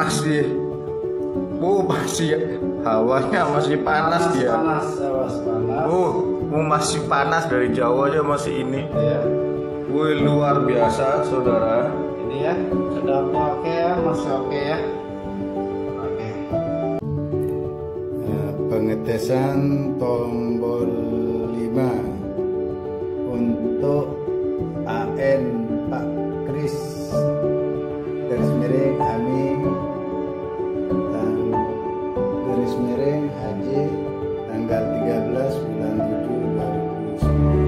masih hawanya masih panas dia. Panas. Masih panas dari jauh aja masih ini. Ya. Wih, luar biasa saudara. Ini ya, sedapnya oke ya, masih oke ya. Oke. Pengetesan tombol 5 untuk AN Pak Kris garis miring Amin dan garis miring Haji tanggal 13 bulan 7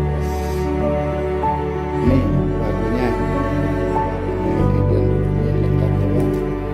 2019. Ini lagunya. Ini dan bukunya lengkap ya Pak.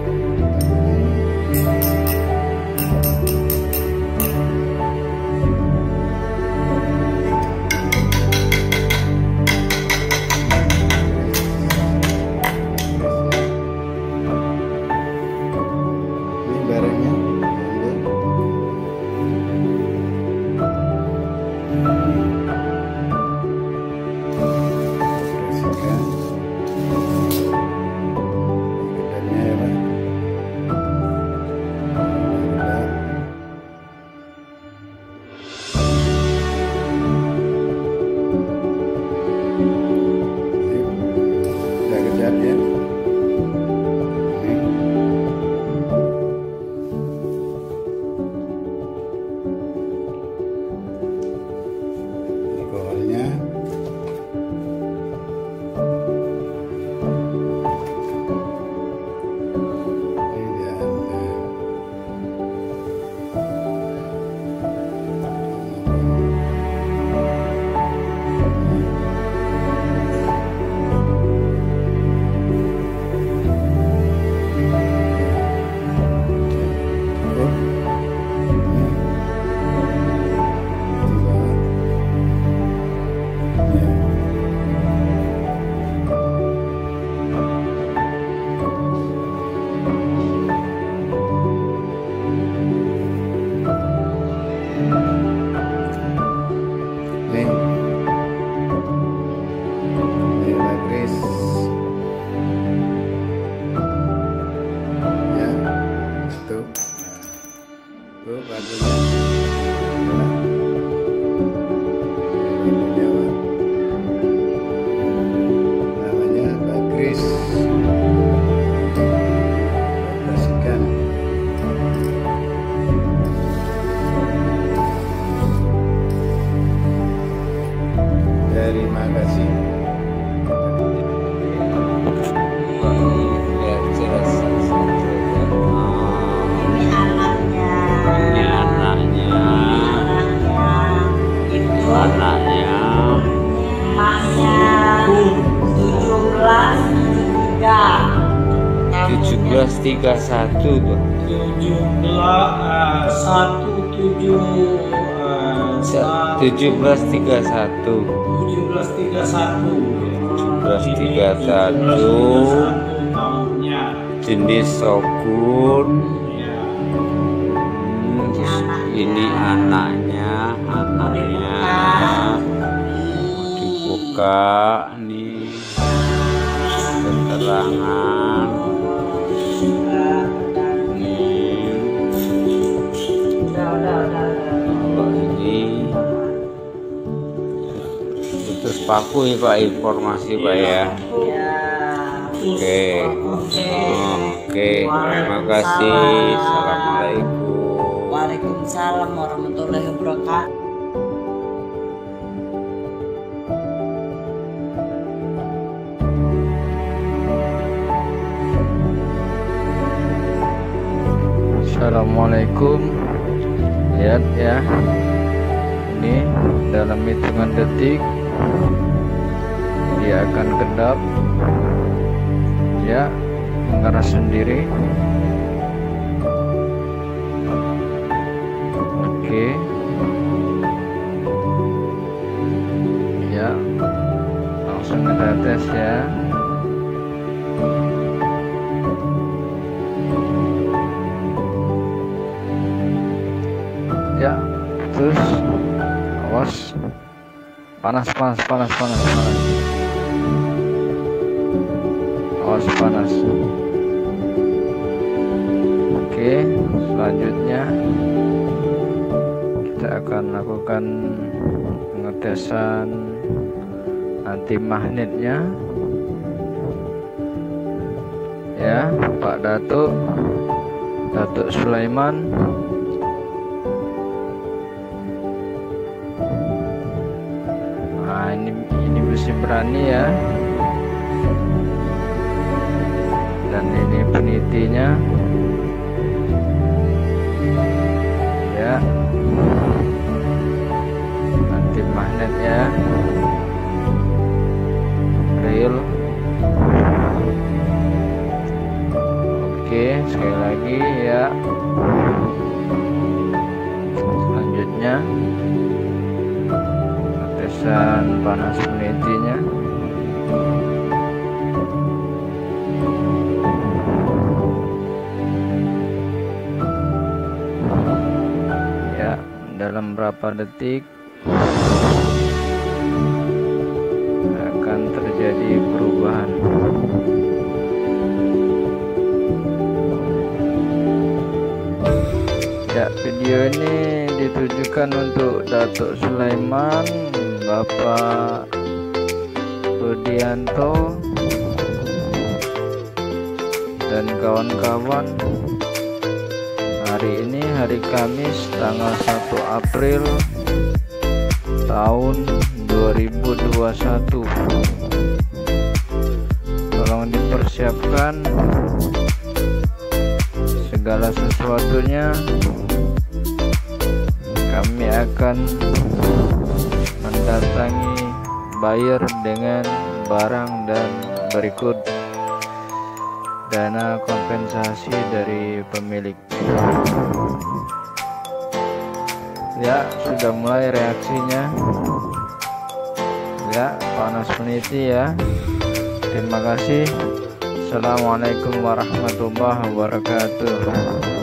Terima kasih. Ini anaknya. Ini anaknya. Itu Anaknya. emaknya 1731 tuh. 1731. 1731 tahunnya. Jenis Shogun. Terus ini anaknya dibuka nih keterangan nih. Kalau ini terus paku ya Pak, informasi Pak ya. Oke. Terima kasih. Assalamualaikum. Waalaikumsalam warahmatullahi wabarakatuh. Assalamualaikum. Lihat ya, ini dalam hitungan detik dia akan kedap ya, mengeras sendiri. Oke ya, langsung kita tes ya. Ya, terus awas, panas, awas panas. Oke, selanjutnya kita akan lakukan pengetesan anti magnetnya ya, Pak Datuk Sulaiman. Nah, ini besi berani ya, dan ini penitinya ya, anti magnet ya, real. Oke, sekali lagi ya. Selanjutnya pengetesan panas penitinya. Ya, dalam berapa detik akan terjadi perubahan. Ya, video ini ditujukan untuk Datuk Sulaiman, Bapak Budianto, dan kawan-kawan. Hari ini hari Kamis tanggal 1 April tahun 2021. Tolong dipersiapkan segala sesuatunya. Kami akan mendatangi buyer dengan barang dan berikut dana kompensasi dari pemilik. Ya, sudah mulai reaksinya ya, panas peniti ya. Terima kasih. Assalamualaikum warahmatullahi wabarakatuh.